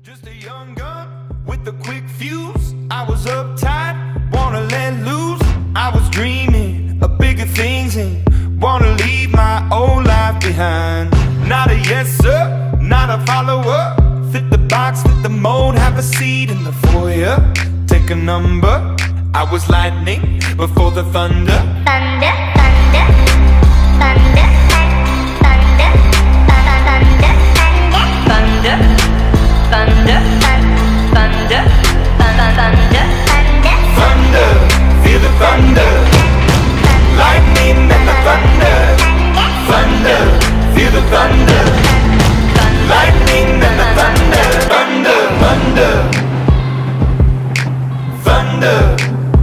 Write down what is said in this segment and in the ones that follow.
Just a young gun with a quick fuse. I was uptight, wanna let loose. I was dreaming of bigger things and wanna leave my old life behind. Not a yes sir, not a follower. Fit the box, fit the mold, have a seat in the foyer. Take a number. I was lightning before the thunder. Thunder, thunder, thunder, thunder, thunder, thunder, thunder, thunder, thunder, thunder, feel the thunder. Lightning and the thunder. Thunder, feel the thunder. Lightning and the thunder. Thunder, thunder, thunder.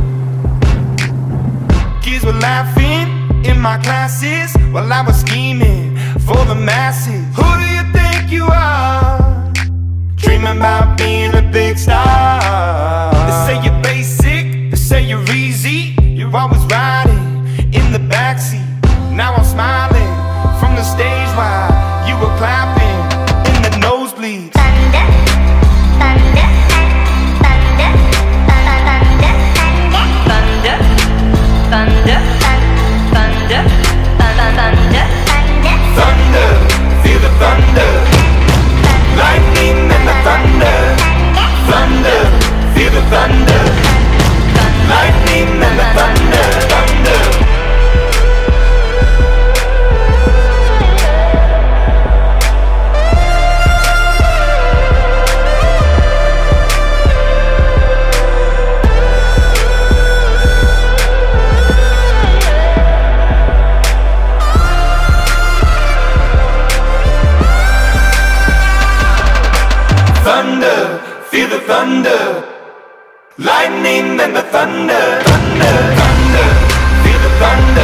Kids were laughing in my classes while I was scheming for the masses. Who do you think you are? Dreaming about being a big star. They say you're basic, they say you're easy. You're always riding in the backseat. Now I'm smiling from the stage while you were clapping in the nosebleeds. thunder, thunder, thunder, thunder, thunder, thunder, thunder, thunder, Thunder, feel the thunder. Lightning and the thunder. Thunder, feel the thunder. Lightning and the thunder. Thunder. Thunder, feel the thunder. Lightning and the thunder. Thunder, thunder, feel the thunder.